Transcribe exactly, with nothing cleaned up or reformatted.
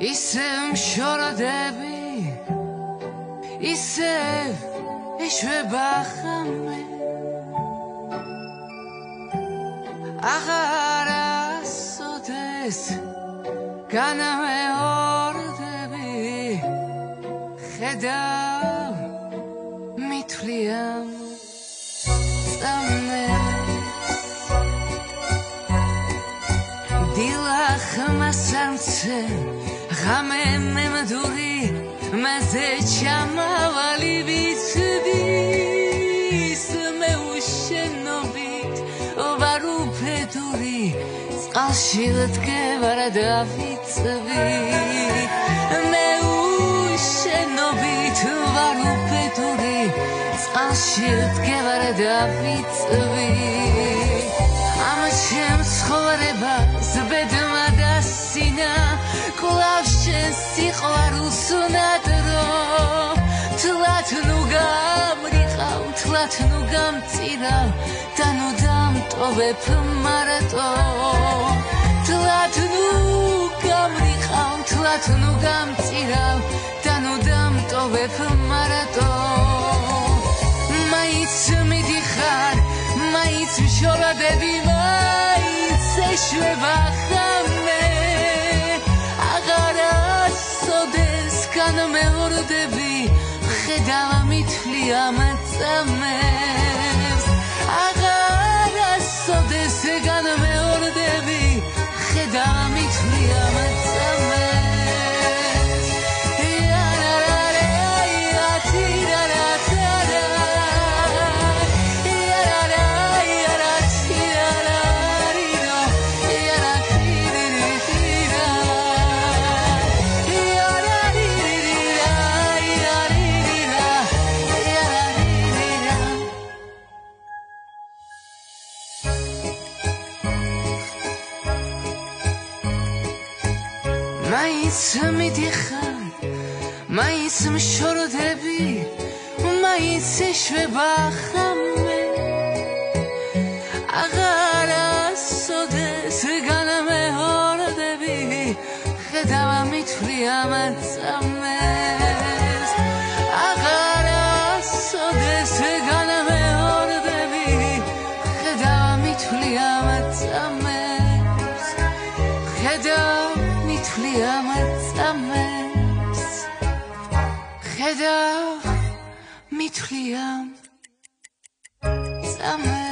ისევ მშოროდები ისევ ეშვება ხამე აღარასოდეს განამეორდები ხედავ მithვლიან ხმასამცე ღამე მემდური მასე ჩამავალი ვიცდის მე უშენობით ვარ უფედური წყალში ვდგევარ და ვიცვი მე უშენობით ვარ უფედური წყალში ვდგევარ და ვიცვი ამ ჩემს ცხოვრებას ბედმა და სინა კლავ შენს სიყვარულს უნადრო თლათ ნუ გამრიყავ თლათ ნუ გამწირავ და ნუ დამტოვებ მარტო თლათ ნუ გამრიყავ თლათ ნუ გამწირავ და ნუ დამტოვებ მარტო მაინც მიდიხარ მაინც მშოროდები მაინც ეშვება ხამე აღარასოდეს განმეორდები ხედავ მithვლი ამ წამებს აღარასოდეს განმეორდები ხედავ მithვლი ამ წამებს მაინც მიდიხარ მაინც მშოროდები მაინც ეშვება ხამე აღარასოდეს განმეორდები ხედავ მithვლი ამ წამებს აღარასოდეს განმეორდები ხედავ მithვლი ამ წამებს ხედავ მithვლი ამ წამებს ხედავ მithვლი ამ წამებს